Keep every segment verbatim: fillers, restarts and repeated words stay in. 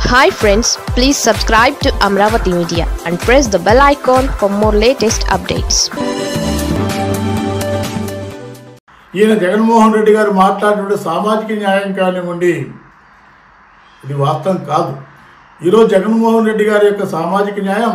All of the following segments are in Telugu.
Hi friends, please subscribe to Amravati Media and press the bell icon for more latest updates. ఈయన జగన్మోహన్ రెడ్డి గారు మాట్లాడినప్పుడు సామాజిక న్యాయం కానివ్వండి, ఇది వాస్తవం కాదు. ఈరోజు జగన్మోహన్ రెడ్డి గారి యొక్క సామాజిక న్యాయం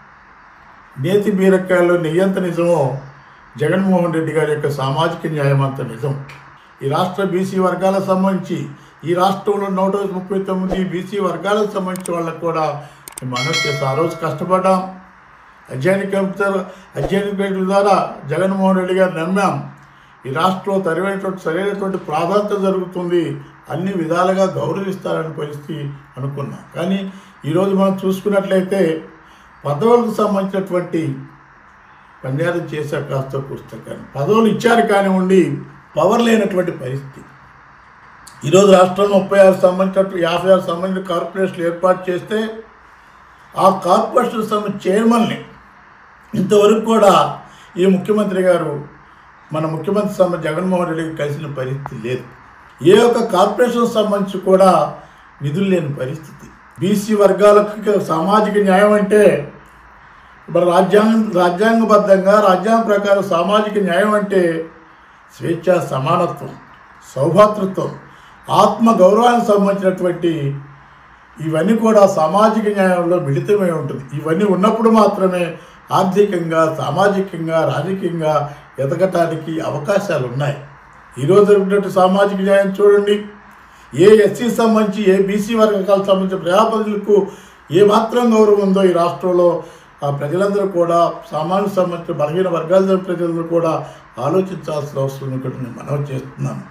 నేతి బీరకాయలో నెయ్యంత నిజమో జగన్మోహన్ రెడ్డి గారి యొక్క సామాజిక న్యాయం అంత నిజం. ఈ రాష్ట్ర బీసీ వర్గాలకు సంబంధించి ఈ రాష్ట్రంలో నూట ముప్పై తొమ్మిది బీసీ వర్గాలకు సంబంధించి వాళ్ళకు కూడా మనం చేసి ఆ రోజు కష్టపడ్డాం. అధ్యయన కమిటీ అధ్యయన కమిటీ ద్వారా జగన్మోహన్ రెడ్డి గారు నమ్మాం. ఈ రాష్ట్రంలో తరివేటువంటి సరైనటువంటి ప్రాధాన్యత జరుగుతుంది, అన్ని విధాలుగా గౌరవిస్తారని పరిస్థితి అనుకున్నాం. కానీ ఈరోజు మనం చూసుకున్నట్లయితే పదవులకు సంబంధించినటువంటి పనియారం చేశారు, కాస్త పుస్తకాన్ని పదవులు ఇచ్చారు కానివ్వండి, పవర్ లేనటువంటి పరిస్థితి. ఈరోజు రాష్ట్రంలో ముప్పై ఆరు సంబంధించినట్టు యాభై ఆరు సంబంధించిన కార్పొరేషన్లు ఏర్పాటు చేస్తే ఆ కార్పొరేషన్ సంబంధించిన చైర్మన్ని ఇంతవరకు కూడా ఈ ముఖ్యమంత్రి గారు మన ముఖ్యమంత్రి సంబంధించి జగన్మోహన్ రెడ్డికి కలిసిన పరిస్థితి లేదు. ఏ ఒక్క కార్పొరేషన్ సంబంధించి కూడా నిధులు లేని పరిస్థితి. బీసీ వర్గాలకు సామాజిక న్యాయం అంటే మరి రాజ్యాంగం రాజ్యాంగబద్ధంగా రాజ్యాంగం ప్రకారం సామాజిక న్యాయం అంటే స్వేచ్ఛ, సమానత్వం, సౌభాతృత్వం, ఆత్మ గౌరవానికి సంబంధించినటువంటి ఇవన్నీ కూడా సామాజిక న్యాయంలో మిళితమై ఉంటుంది. ఇవన్నీ ఉన్నప్పుడు మాత్రమే ఆర్థికంగా, సామాజికంగా, రాజకీయంగా ఎదగటానికి అవకాశాలు ఉన్నాయి. ఈరోజు ఉన్నటువంటి సామాజిక న్యాయం చూడండి. ఏ ఎస్సీ సంబంధించి ఏ బీసీ వర్గాలకు సంబంధించిన ప్రజాప్రతినిధులకు ఏమాత్రం గౌరవం ఉందో ఈ రాష్ట్రంలో ఆ ప్రజలందరూ కూడా సామాన్య సంబంధించిన బలహీన వర్గాల ప్రజలందరూ కూడా ఆలోచించాల్సిన అవసరం ఇక్కడ నేను మనవి చేస్తున్నాను.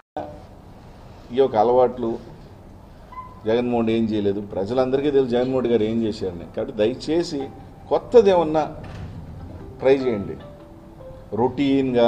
ఈ యొక్క అలవాట్లు జగన్మోహన్ ఏం చేయలేదు, ప్రజలందరికీ తెలుసు జగన్మోహన్ గారు ఏం చేశారని. కాబట్టి దయచేసి కొత్తది ఏమన్నా ట్రై చేయండి. రొటీన్గా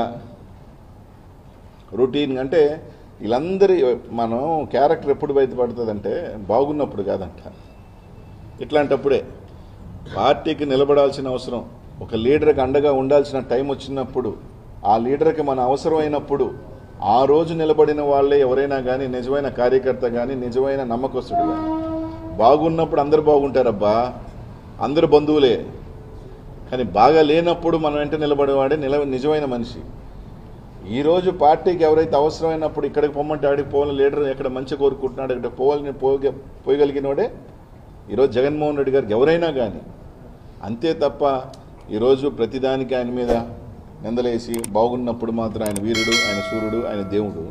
రొటీన్గా అంటే వీళ్ళందరి మనం క్యారెక్టర్ ఎప్పుడు బయటపడుతుందంటే బాగున్నప్పుడు కాదంట. ఇట్లాంటప్పుడే పార్టీకి నిలబడాల్సిన అవసరం, ఒక లీడర్కి అండగా ఉండాల్సిన టైం వచ్చినప్పుడు, ఆ లీడర్కి మన అవసరమైనప్పుడు ఆ రోజు నిలబడిన వాళ్ళే ఎవరైనా కానీ నిజమైన కార్యకర్త కానీ నిజమైన నమ్మకస్తుడు కానీ. బాగున్నప్పుడు అందరు బాగుంటారబ్బా, అందరు బంధువులే. కానీ బాగా లేనప్పుడు మనం వెంట నిలబడేవాడే నిల నిజమైన మనిషి. ఈరోజు పార్టీకి ఎవరైతే అవసరమైనప్పుడు ఇక్కడికి పొమ్మంటే ఆడికి పోవాలని లీడర్ ఎక్కడ మంచి కోరుకుంటున్నాడు ఇక్కడ పోవాలని పోగ పోయగలిగినోడే ఈరోజు జగన్మోహన్ రెడ్డి గారికి ఎవరైనా కానీ. అంతే తప్ప ఈరోజు ప్రతిదానికి ఆయన మీద నిందలేసి బాగున్నప్పుడు మాత్రం ఆయన వీరుడు, ఆయన సూర్యుడు, ఆయన దేవుడు,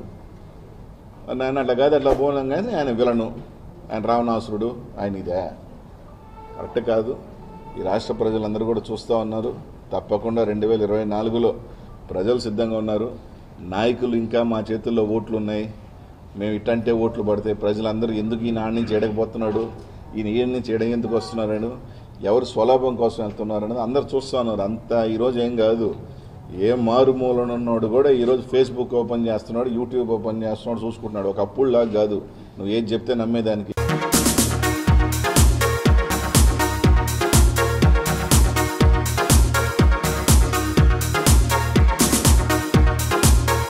ఆయన అట్లా కాదు అట్లా పోలేం కానీ ఆయన విలను, ఆయన రావణాసురుడు, ఆయన ఇదే కరెక్ట్ కాదు. ఈ రాష్ట్ర ప్రజలందరూ కూడా చూస్తూ ఉన్నారు. తప్పకుండా రెండు వేల ఇరవై నాలుగులో ప్రజలు సిద్ధంగా ఉన్నారు. నాయకులు ఇంకా మా చేతుల్లో ఓట్లు ఉన్నాయి, మేము ఇట్టంటే ఓట్లు పడితే ప్రజలందరూ ఎందుకు ఈ నాడు నుంచి ఎడకపోతున్నాడు, ఈయన ఈయన నుంచి ఎడ ఎందుకు వస్తున్నారని, ఎవరు స్వలాభం కోసం వెళ్తున్నారు అనేది అందరు చూస్తూ ఉన్నారు. అంతా ఈరోజు ఏం కాదు, ఏ మారుమూలనున్నాడు కూడా ఈరోజు ఫేస్బుక్ ఓపెన్ చేస్తున్నాడు, యూట్యూబ్ ఓపెన్ చేస్తున్నాడు, చూసుకుంటున్నాడు. ఒక అప్పుడులాగా కాదు, నువ్వు ఏది చెప్తే నమ్మేదానికి.